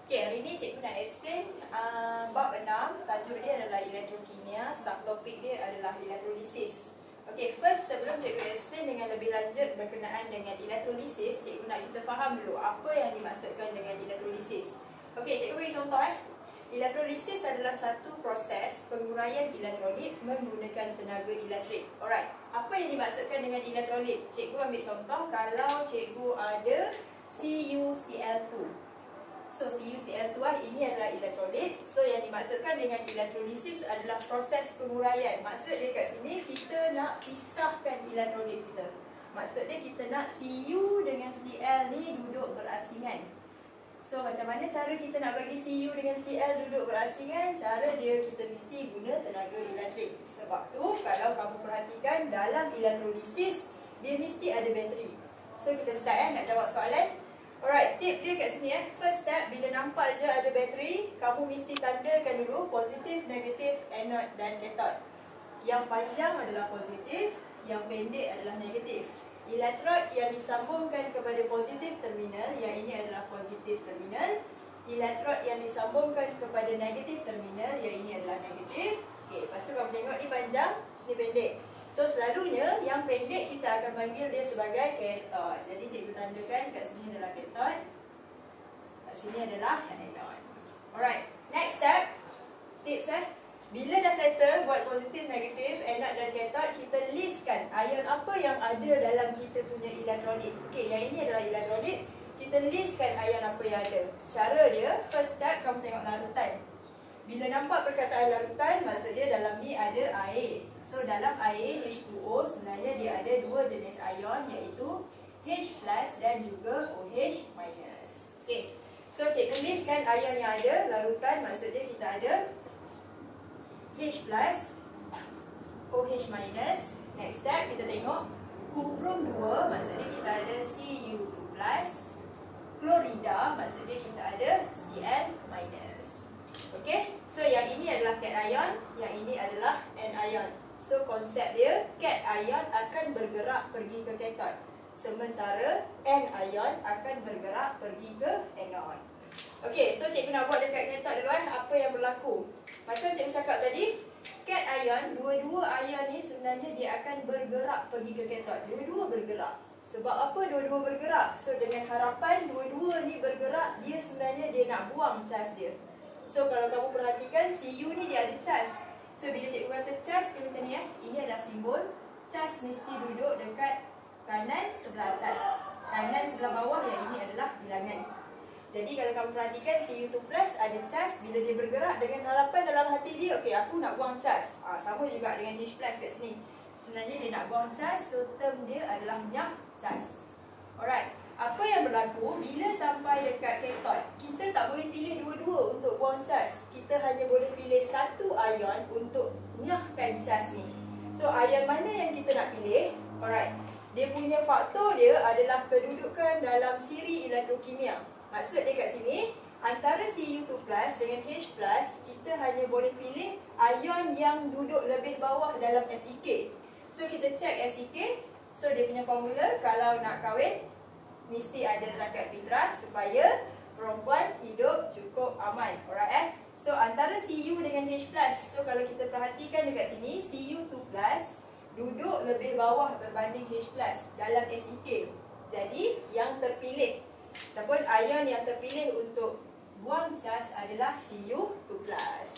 Okay, hari ni cikgu nak explain bab 6. Tajuk dia adalah elektrokimia, subtopik dia adalah elektrolisis. Okay, first sebelum cikgu explain dengan lebih lanjut berkenaan dengan elektrolisis, cikgu nak kita faham dulu apa yang dimaksudkan dengan elektrolisis. Okay, cikgu bagi contoh Elektrolisis adalah satu proses penguraian elektrolit menggunakan tenaga elektrik. Alright, apa yang dimaksudkan dengan elektrolit? Cikgu ambil contoh kalau cikgu ada CuCl2. So CuCl2 ini adalah elektrolit. So yang dimaksudkan dengan elektrolisis adalah proses penguraian. Maksud dia kat sini kita nak pisahkan elektrolit kita. Maksud dia kita nak Cu dengan Cl ni duduk berasingan. So macam mana cara kita nak bagi Cu dengan Cl duduk berasingan? Cara dia kita mesti guna tenaga elektrik. Sebab tu kalau kamu perhatikan dalam elektrolisis dia mesti ada bateri. So kita start nak jawab soalan. Alright, tips dia kat sini First step, bila nampak je ada bateri, kamu mesti tandakan dulu positif, negatif, anode dan kathode. Yang panjang adalah positif, yang pendek adalah negatif. Elektrod yang disambungkan kepada positif terminal, yang ini adalah positif terminal. Elektrod yang disambungkan kepada negatif terminal, yang ini adalah negatif. Okay, lepas tu kamu tengok ni panjang, ni pendek. So selalunya yang pendek kita akan panggil dia sebagai kathode. Jadi cikgu tandakan kat sini adalah kathode, kat sini adalah anode. Alright, next step, tips bila dah settle buat positif, negatif, anode dan kathode, kita listkan ion apa yang ada dalam kita punya elektrolit. Okay, yang ini adalah elektrolit. Kita listkan ion apa yang ada. Cara dia, first step kamu tengok larutan. Bila nampak perkataan larutan, maksud dia dalam ni ada air. So dalam air H2O sebenarnya dia ada dua jenis ion, iaitu H+ dan juga OH-. Okay, so cikgu listkan ion yang ada larutan. Maksud dia kita ada H+, OH-. Next step kita tengok kuprum 2, maksud dia kita ada Cu2+. Klorida, maksud dia kita ada Cl-. Okay, so yang ini adalah cation ion, yang ini adalah anion. So konsep dia, cation ion akan bergerak pergi ke kathode, sementara anion akan bergerak pergi ke anode. Okay, so cikgu nak buat dekat kathode dulu apa yang berlaku. Macam cikgu cakap tadi, cation ion, dua-dua ion ni sebenarnya dia akan bergerak pergi ke kathode. Dua-dua bergerak. Sebab apa dua-dua bergerak? So dengan harapan dua-dua ni bergerak, dia sebenarnya dia nak buang charge dia. So kalau kamu perhatikan Cu ni dia ada charge. So bila cikgu kata charge dia macam ni ini adalah simbol. Charge mesti duduk dekat kanan sebelah atas, kanan sebelah bawah, yang ini adalah bilangan. Jadi kalau kamu perhatikan Cu2+ ada charge. Bila dia bergerak dengan harapan dalam hati dia, okey aku nak buang charge. Sama juga dengan H+ kat sini. Sebenarnya dia nak buang charge, so term dia adalah minyak charge. Alright, apa yang berlaku bila sampai dekat kathode? Kita tak boleh pilih dua-dua untuk buang charge. Kita hanya boleh pilih satu ion untuk nyahkan charge ni. So ion mana yang kita nak pilih? Alright, dia punya faktor dia adalah kedudukan dalam siri elektrokimia. Maksud dia kat sini, antara Cu2+ dengan H+, kita hanya boleh pilih ion yang duduk lebih bawah dalam SEK. So kita check SEK. So dia punya formula kalau nak kahwin mesti ada zakat fitrah supaya perempuan hidup cukup aman. Alright So antara Cu dengan H+. So kalau kita perhatikan dekat sini, Cu2+ duduk lebih bawah berbanding H+ dalam SEK. Jadi yang terpilih ataupun ion yang terpilih untuk buang charge adalah Cu2+.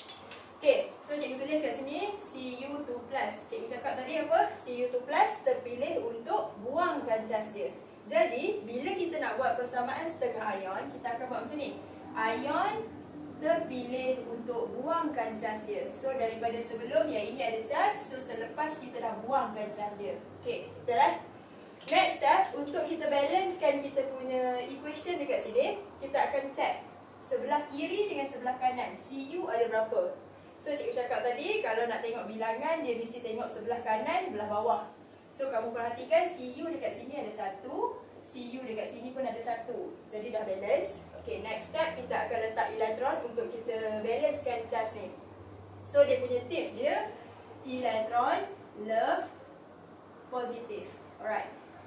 Okay, so cikgu tulis kat sini Cu2+. Cikgu cakap tadi apa? Cu2+ terpilih untuk buangkan charge dia. Jadi, bila kita nak buat persamaan setengah ion, kita akan buat macam ni. Ion terpilih untuk buangkan charge dia. So, daripada sebelum yang ini ada charge, so selepas kita dah buangkan charge dia. Okay, betul Next step, untuk kita balancekan kita punya equation dekat sini, kita akan check sebelah kiri dengan sebelah kanan. Cu ada berapa? So, cikgu cakap tadi, kalau nak tengok bilangan, dia mesti tengok sebelah kanan, belah bawah. So, kamu perhatikan Cu dekat sini ada 1, Cu dekat sini pun ada 1. Jadi dah balance. Okay, next step kita akan letak elektron untuk kita balancekan charge ni. So, dia punya tips dia, elektron love positif. Alright.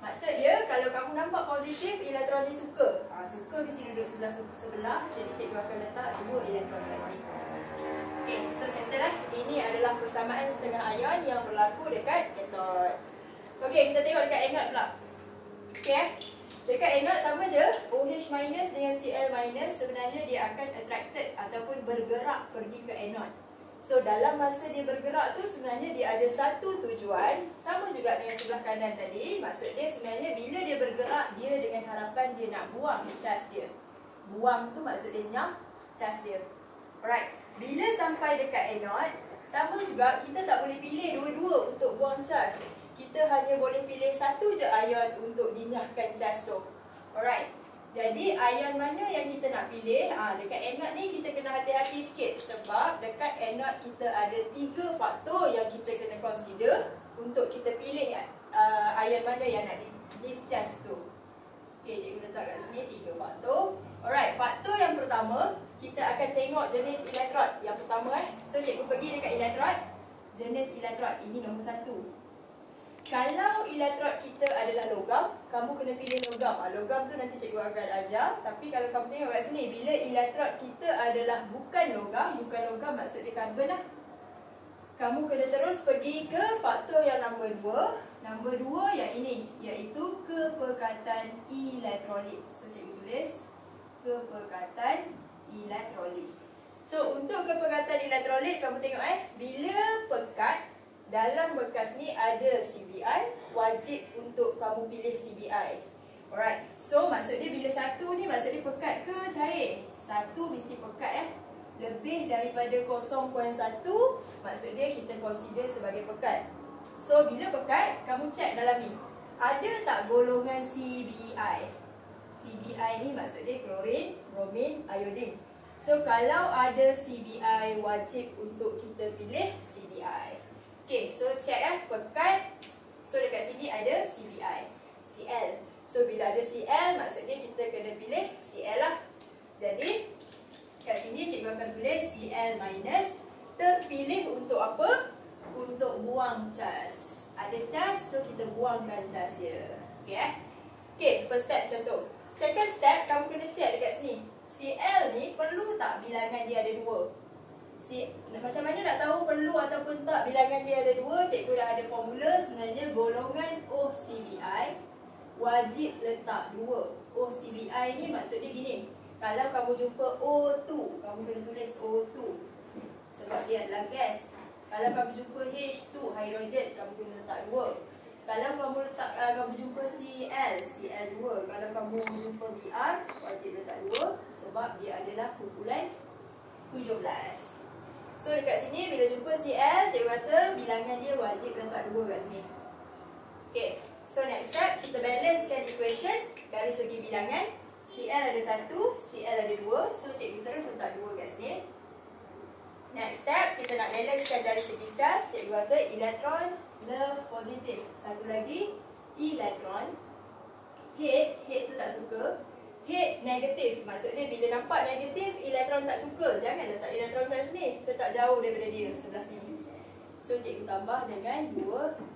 Maksud dia, kalau kamu nampak positif, elektron ni suka. Suka mesti duduk sebelah. Jadi cikgu akan letak 2 elektron kat sini. Okay, so settle lah. Ini adalah persamaan setengah ion yang berlaku dekat kathod. Okay, kita tengok dekat anode pula. Okay, dekat anode sama je. OH minus dengan Cl minus sebenarnya dia akan attracted ataupun bergerak pergi ke anode. So dalam masa dia bergerak tu sebenarnya dia ada satu tujuan. Sama juga dengan sebelah kanan tadi. Maksud dia sebenarnya bila dia bergerak, dia dengan harapan dia nak buang charge dia. Buang tu maksud dia nyah charge dia. Alright. Bila sampai dekat anode, sama juga kita tak boleh pilih dua-dua untuk buang charge. Kita hanya boleh pilih satu je ion untuk dinyahkan charge tu. Alright. Jadi ion mana yang kita nak pilih? Dekat anode ni kita kena hati-hati sikit. Sebab dekat anode kita ada 3 faktor yang kita kena consider untuk kita pilih ion mana yang nak discharge tu. Okay, cikgu letak kat sini 3 faktor. Alright, faktor yang pertama, kita akan tengok jenis elektron. Yang pertama So cikgu pergi dekat elektron. Jenis elektron, ini nombor 1. Kalau elektron kita adalah logam, kamu kena pilih logam. Logam tu nanti cikgu akan ajar. Tapi kalau kamu tengok kat sini, bila elektron kita adalah bukan logam maksud dia karbon lah. Kamu kena terus pergi ke faktor yang nombor 2. Nombor 2 yang ini, iaitu kepekatan elektrolit. So cikgu tulis kepekatan elektrolit. So untuk kepekatan elektrolit, kamu tengok bila pekat, dalam bekas ni ada CBI, wajib untuk kamu pilih CBI. Alright. So maksud dia bila satu ni maksud dia pekat ke cair? Satu mesti pekat Lebih daripada 0.1 maksud dia kita consider sebagai pekat. So bila pekat, kamu cek dalam ni. Ada tak golongan CBI? CBI ni maksud dia klorin, bromin, iodin. So kalau ada CBI, wajib untuk kita pilih CBI. Okay, so check pekat. So dekat sini ada CBI, Cl. So bila ada Cl, maksud dia kita kena pilih Cl lah. Jadi kat sini cikgu akan tulis Cl minus. Terpilih untuk apa? Untuk buang charge. Ada charge, so kita buangkan charge dia. Okay Okay, first step macam tu. Second step, kamu kena check dekat sini. Cl ni perlu tak bilangan dia ada 2? Macam mana nak tahu perlu ataupun tak bilangan dia ada 2? Cikgu dah ada formula. Sebenarnya golongan OCBI wajib letak 2. OCBI ni maksud dia gini. Kalau kamu jumpa O2, kamu kena tulis O2 sebab dia adalah gas. Kalau kamu jumpa H2, hidrogen, kamu kena letak 2. Kalau kamu jumpa Cl, Cl2. Kalau kamu jumpa Br, wajib letak 2 sebab dia adalah kumpulan 17. So dekat sini bila jumpa Cl, cikgu kata bilangan dia wajib letak 2 kat sini. Okay, so next step kita balancekan equation dari segi bilangan. Cl ada 1, Cl ada 2. So cikgu terus letak 2 kat sini. Next step kita nak balancekan dari segi charge. Cikgu kata elektron love positif. Satu lagi elektron hate tu tak suka. Hate negatif. Maksudnya bila nampak negatif, elektron tak suka. Jangan letak elektron kat sini. Letak jauh daripada dia, sebelah sini. So cikgu tambah dengan 2.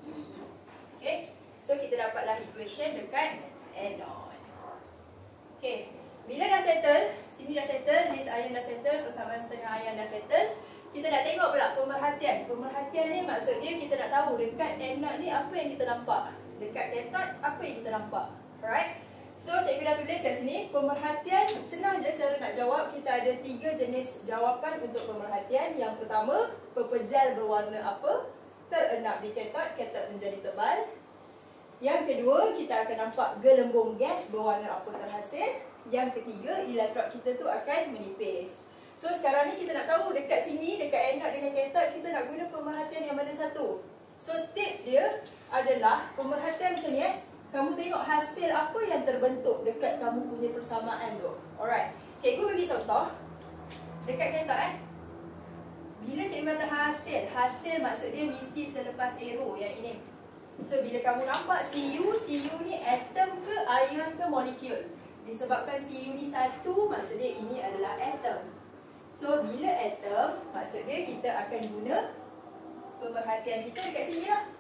Okay. So kita dapatlah equation dekat anode. Okay. Bila dah settle, sini dah settle, list ion dah settle, persamaan setengah ion dah settle. Kita nak tengok pula pemerhatian. Pemerhatian ni maksud dia kita nak tahu dekat anode ni apa yang kita nampak. Dekat cathode apa yang kita nampak. Alright. So cikgu dah tulis kat sini. Pemerhatian senang je cara nak jawab. Kita ada 3 jenis jawapan untuk pemerhatian. Yang pertama, pepejal berwarna apa? Terenap di cathode, cathode menjadi tebal. Yang kedua, kita akan nampak gelembung gas berwarna apa terhasil. Yang ketiga, elektron kita tu akan menipis. So sekarang ni kita nak tahu dekat sini, dekat anode dengan cathode, kita nak guna pemerhatian yang mana satu. So tips dia adalah pemerhatian macam ni kamu tengok hasil apa yang terbentuk dekat kamu punya persamaan tu. Alright. Cikgu bagi contoh. Dekat cathode bila cikgu kata hasil maksud dia mesti selepas arrow yang ini. So bila kamu nampak Cu ni atom ke ion ke molekul. Disebabkan Cu ni satu, maksud dia ini adalah atom. So bila atom, maksud dia kita akan guna pemerhatian kita dekat sini lah.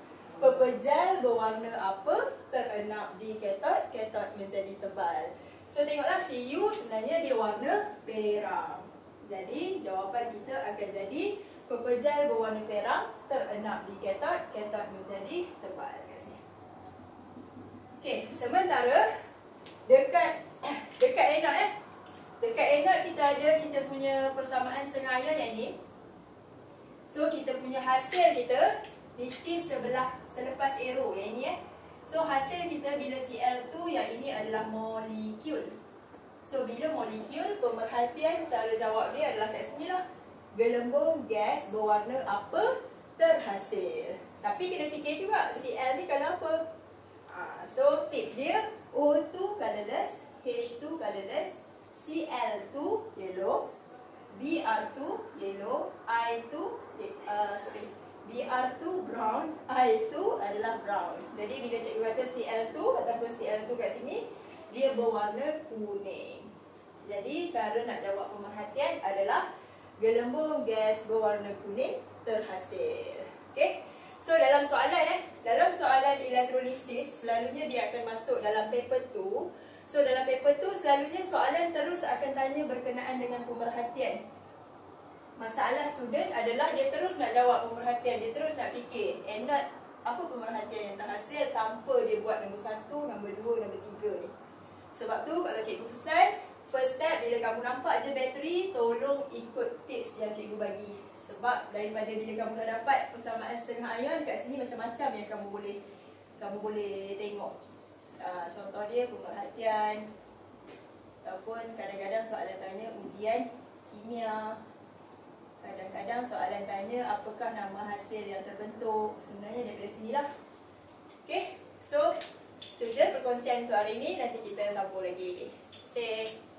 pepejal berwarna apa terenap di katod, katod menjadi tebal. So tengoklah CU sebenarnya dia warna perang. Jadi jawapan kita akan jadi pepejal berwarna perang terenap di katod, katod menjadi tebal kat sini. Okey, sementara dekat anode dekat anode kita punya persamaan setengah ion yang ni. So kita punya hasil kita mesti selepas arrow yang ini So hasil kita bila Cl2 yang ini adalah molekul. So bila molekul, pemerhatian cara jawab dia adalah kat sini lah. Gelembung gas berwarna apa terhasil. Tapi kena fikir juga Cl ni kalau apa. So tips dia O2 colorless, H2 colorless, Cl2 yellow, Br2 yellow, Br2 brown, I2 adalah brown. Jadi bila cikgu kata Cl2 ataupun Cl2 kat sini, dia berwarna kuning. Jadi cara nak jawab pemerhatian adalah gelembung gas berwarna kuning terhasil. Okey. So dalam soalan elektrolisis selalunya dia akan masuk dalam paper 2. So dalam paper 2 selalunya soalan terus akan tanya berkenaan dengan pemerhatian. Masalah student adalah dia terus nak jawab pemerhatian, dia terus nak fikir anode apa pemerhatian yang terhasil tanpa dia buat nombor 1, nombor 2, nombor 3 ni. Sebab tu kalau cikgu pesan, first step bila kamu nampak je bateri, tolong ikut tips yang cikgu bagi. Sebab daripada bila kamu dah dapat persamaan setengah ion, kat sini macam-macam yang kamu boleh tengok. Contoh dia pemerhatian, ataupun kadang-kadang soalan tanya ujian kimia. Kadang-kadang soalan tanya apakah nama hasil yang terbentuk. Sebenarnya daripada sinilah. Okay, so itu je perkongsian untuk hari ini. Nanti kita sambung lagi. See.